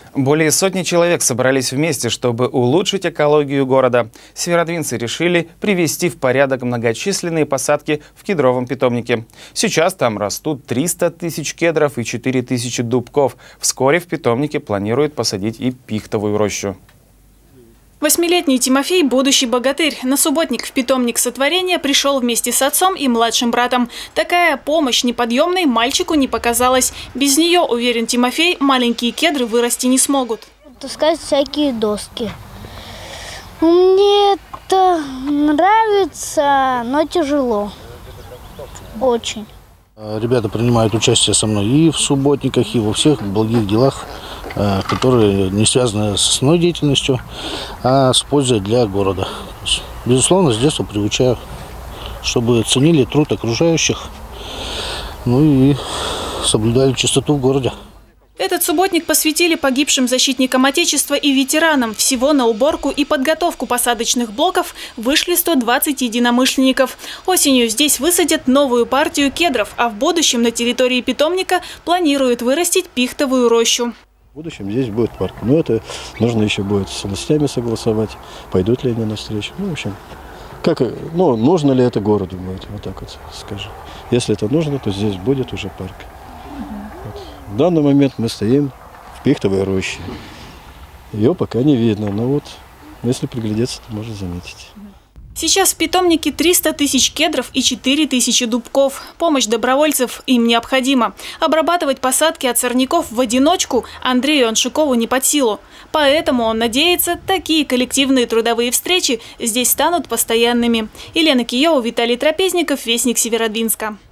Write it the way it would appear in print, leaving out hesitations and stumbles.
Более сотни человек собрались вместе, чтобы улучшить экологию города. Северодвинцы решили привести в порядок многочисленные посадки в кедровом питомнике. Сейчас там растут 300 тысяч кедров и 4000 дубков. Вскоре в питомнике планируют посадить и пихтовую рощу. 8-летний Тимофей – будущий богатырь. На субботник в питомник сотворения пришел вместе с отцом и младшим братом. Такая помощь неподъемной мальчику не показалась. Без нее, уверен Тимофей, маленькие кедры вырасти не смогут. Таскать всякие доски. Мне это нравится, но тяжело. Очень. Ребята принимают участие со мной и в субботниках, и во всех благих делах, которые не связаны с основной деятельностью, а с пользой для города. Безусловно, с детства приучаю, чтобы ценили труд окружающих, ну и соблюдали чистоту в городе. Этот субботник посвятили погибшим защитникам Отечества и ветеранам. Всего на уборку и подготовку посадочных блоков вышли 120 единомышленников. Осенью здесь высадят новую партию кедров, а в будущем на территории питомника планируют вырастить пихтовую рощу. В будущем здесь будет парк. Но это нужно еще будет с властями согласовать, пойдут ли они навстречу. Ну, в общем, нужно ли это городу будет, вот так вот скажем. Если это нужно, то здесь будет уже парк. В данный момент мы стоим в пихтовой роще. Ее пока не видно, но вот если приглядеться, то можно заметить. Сейчас в питомнике 300 тысяч кедров и 4000 дубков. Помощь добровольцев им необходима. Обрабатывать посадки от сорняков в одиночку Андрею Аншикову не под силу. Поэтому он надеется, такие коллективные трудовые встречи здесь станут постоянными. Елена Киева, Виталий Трапезников, Вестник Северодвинска.